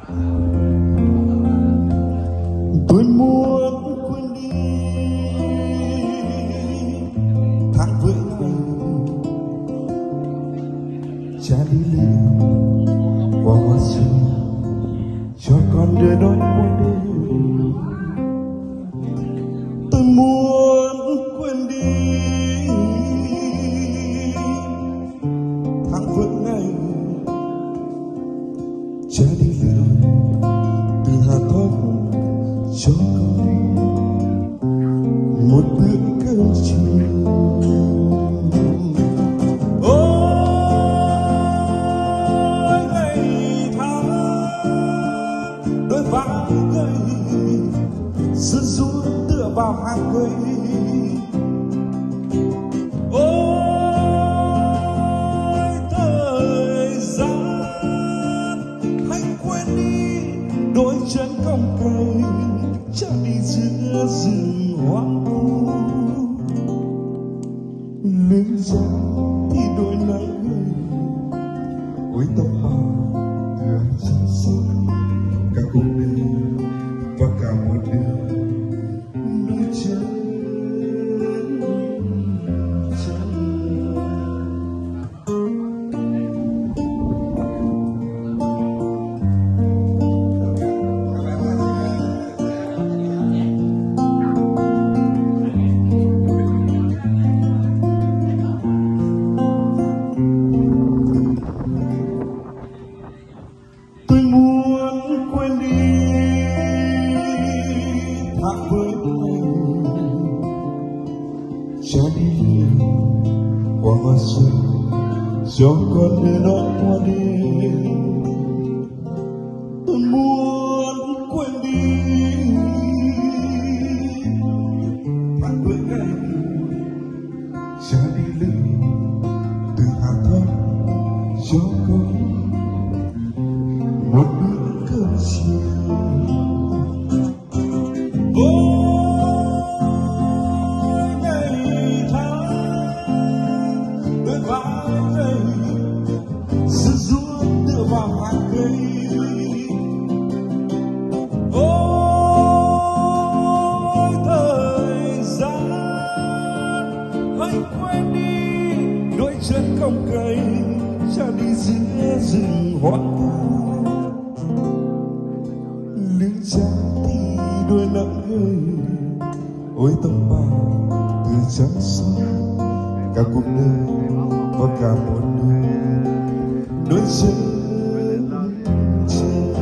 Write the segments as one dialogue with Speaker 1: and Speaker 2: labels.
Speaker 1: Tôi muốn quên đi tháng vừa ngày cha đi lưu qua hoa xuân cho con đưa đón qua đêm. Tôi muốn quên đi tháng vừa ngày cha đi lưu từ Hà Nội cho con đi một bữa cơm chiều. Ôi ngày tháng đôi vai gầy sướt rúa tựa vào hàng cây. Ôi thời gian hãy quên đi đôi chân cong cành chạy đi giữa rừng hoang vu. Lưng ra thì đôi nắng gầy ôi tóc bạc từ ánh trăng soi cả cuộc đời và cả một đêm đôi chân quên đi tháng với anh cha đi qua hoa xuân cho con đưa nó qua đêm. Tôi muốn quên đi tháng với anh cha đi lưu từ Hà Nội cho con một bữa cơm chiều. Ôi ngày tháng đôi vai gầy sướt rúa tựa vào hàng cây. Ôi thời gian hãy quên đi đôi chân cong cành cha đi giữa rừng hoang vu. Lưng cha thì đôi nắng gầy ôi tóc bạc từ trắng soi cả cuộc đời và cả một đời đôi chân trên.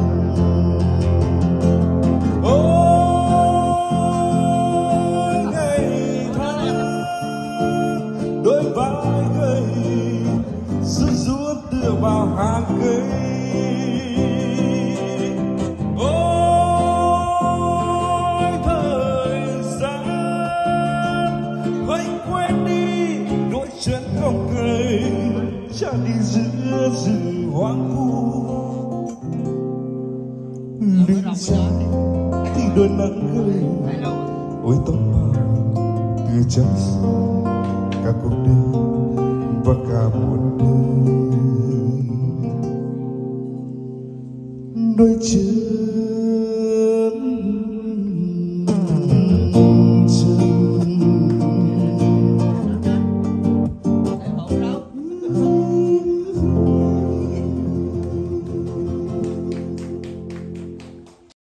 Speaker 1: Ôi ngày tháng đôi vai gầy sướt rúa tựa vào hàng cây. Chân cong cây cha đi giữa rừng hoang vu. Lưng cha thì đôi nắng gầy ôi tóc bạc từ trắng soi cả cuộc đời và cả một đời đôi chân